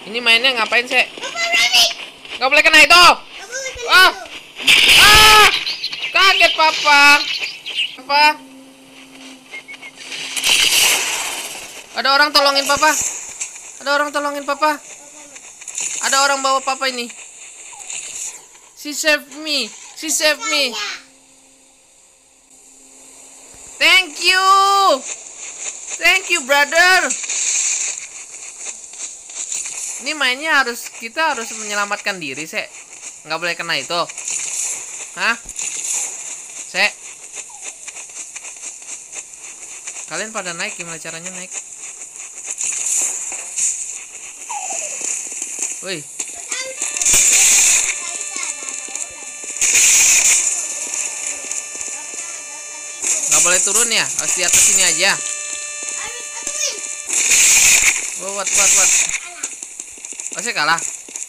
Ini mainnya ngapain sih? Nggak boleh kena itu. Kaget papa. Apa? Ada orang tolongin papa. Ada orang tolongin papa. Ada orang bawa papa ini. She saved me. She saved me. Thank you. Thank you, brother. Ini mainnya kita harus menyelamatkan diri, Sek. Nggak boleh kena itu. Hah? Sek. Kalian pada naik, gimana caranya naik? Woi. Nggak boleh turun ya? Harus di atas sini aja. What? Ose kalah.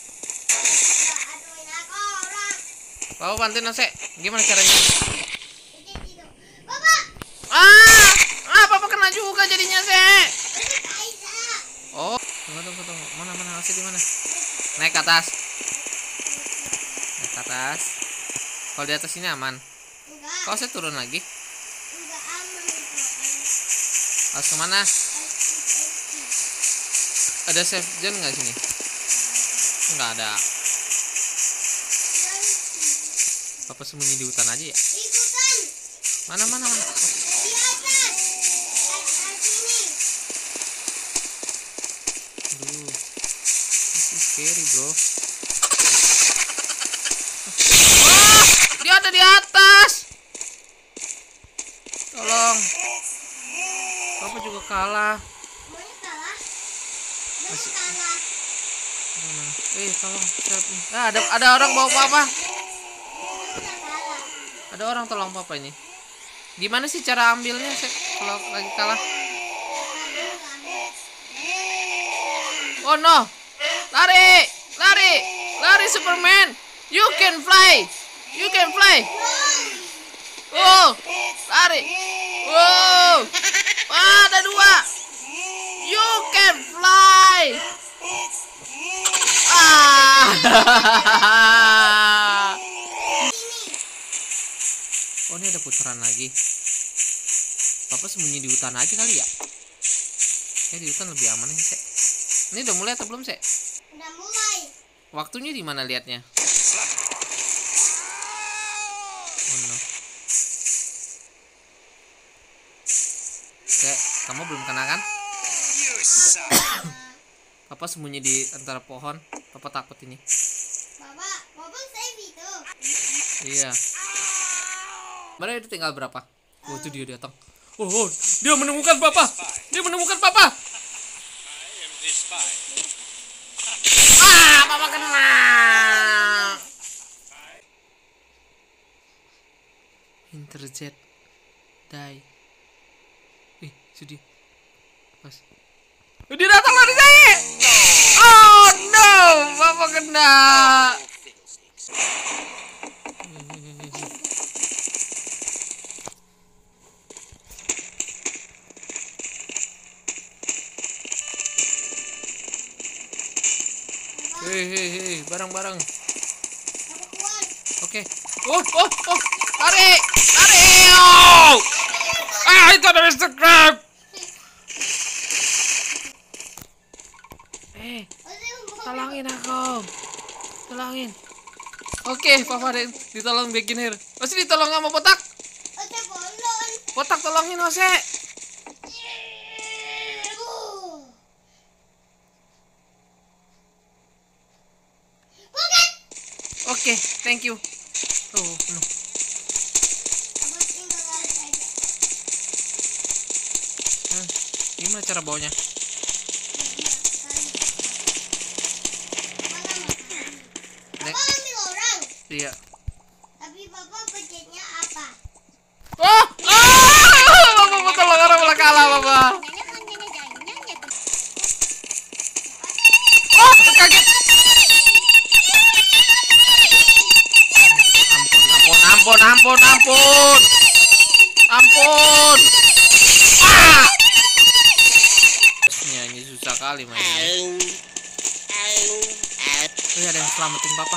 Bawa bantuin Ose. Gimana caranya? Papa kena juga jadinya, Se. Oh, tunggu. Mana Ose di mana? Naik ke atas. Naik ke atas. Kalau di atas ini aman. Kok Ose turun lagi? Harus kemana? Ada safe zone nggak sini? Nggak ada. Papa sembunyi di hutan aja ya? Mana? Di atas. Aduh, this is scary, bro. Dia ada di atas. Tolong. Papa juga kalah. Tolong. Ada orang bawa papa. Ada orang tolong papa ini. Gimana sih cara ambilnya kalau lagi kalah? Oh no. Lari Superman. You can fly. Oh, lari. Wow. Ada dua. You can fly. Oh, ini ada putaran lagi. Papa sembunyi di hutan aja kali ya? Di hutan lebih aman ya, Sek. Ini udah mulai atau belum, Sek? Udah mulai. Waktunya di mana liatnya? Oh no. Sek, kamu belum kena kan? Papa sembunyi di antara pohon. Papa takut ini. Papa save itu. Iya. Mana itu tinggal berapa? Oh, itu dia datang. Oh, dia menemukan papa. Papa kena. Interjet. Die. Sedih. Pas. Dia datang lari saya. Oh no, papa kena. Hei, barang-barang. Oke. Oh, lari. Oh. Itu ada Mr. Crab. Tolongin aku. Oke, papa ditolong beginner. Ose ditolong sama botak. Botak tolongin Ose. Oke, thank you. Oh, no. Gimana cara bawanya? Papa ambil orang. Iya. Tapi papa pencetnya apa? Papa tolong orang malah kalah, papa. Kaget. Ampun. Ini susah kali mainnya. Oh, ada yang selamatin papa.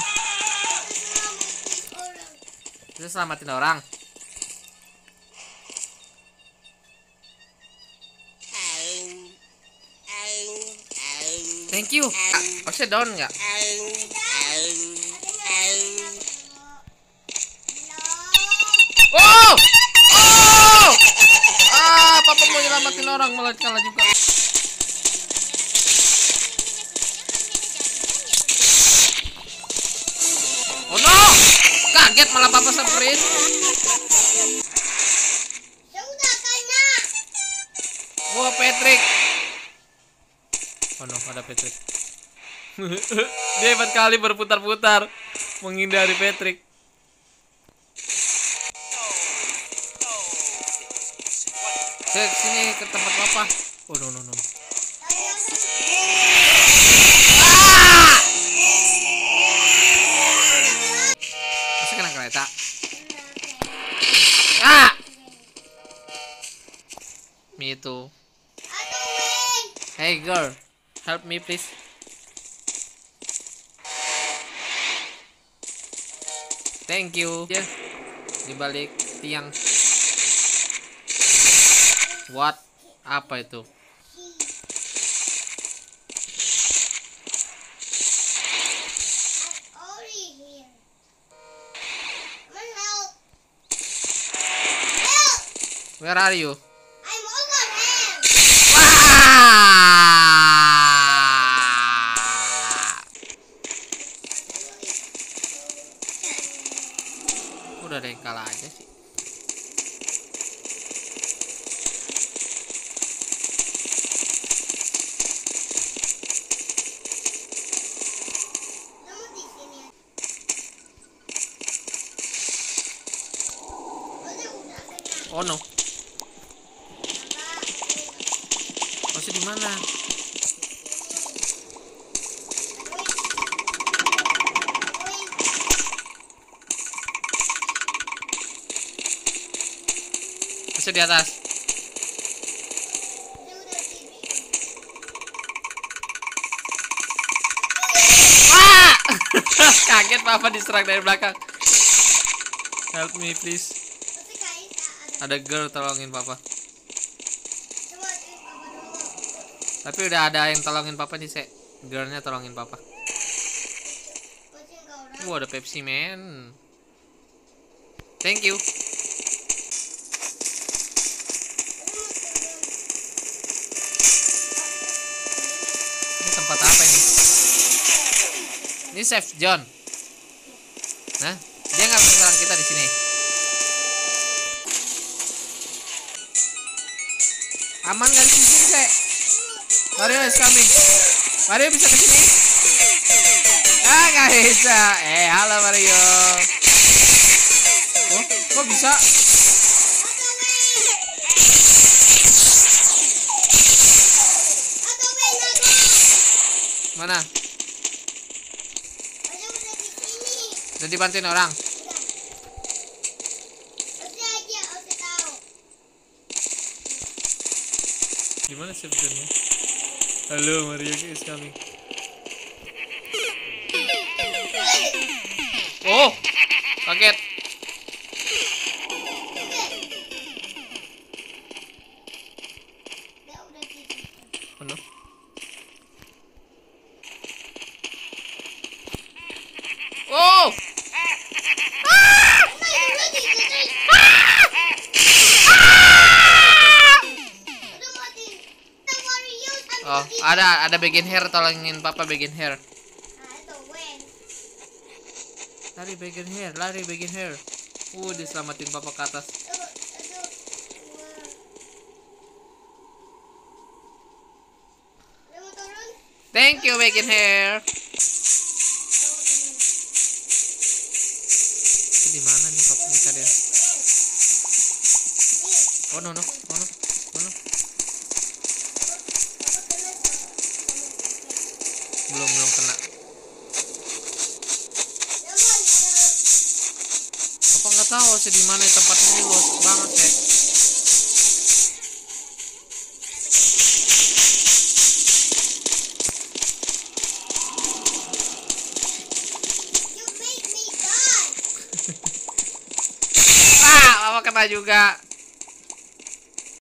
Bisa selamatin orang. Thank you. Harusnya down nggak? Oh! Oh! Ah, papa mau nyelamatin orang malah kalah juga. Oh no! Kaget malah papa samperin. Sudah kena. Wah, Patrick. Oh no, ada Patrick. Dia hebat kali berputar-putar menghindari Patrick. Ke sini ke tempat papa. Oh no no no. Ah! Masih kena kereta. Ah! Me too. Hey girl, help me please. Thank you. Ya, di balik tiang. What? Apa itu? Where are you? I'm over here. Udah ada yang kalah aja sih. Kamu di sini. Udah kena. Oh no. Masih di mana? Masih di atas. Wah! Kaget papa diserang dari belakang. Help me please. Ada girl, tolongin papa. Tapi udah ada yang tolongin papa nih, Se. Girlnya tolongin papa. Ada Pepsi Man. Thank you. Ini tempat apa ini? Ini Safe John. Nah, dia nggak bisa serang kita di sini. Aman nggak di sini, Se? Mario is coming. Mario bisa ke sini? Ah, nggak bisa. Halo Mario. Oh, kok bisa? Mana? Udah dibantuin orang. Gimana sih John-nya? Halo, Mario is coming. Oh, kaget. Oh no. Oh. Oh, ada bagian hair, tolongin papa bagian hair. Lari bagian hair, lari bagian hair. Diselamatin papa ke atas. Thank you bagian hair. Di mana nih papanya kalian? Oh no no, oh no, oh no. Belum kena. Papa nggak tahu sih di mana tempatnya, ini luas banget ya. kena juga.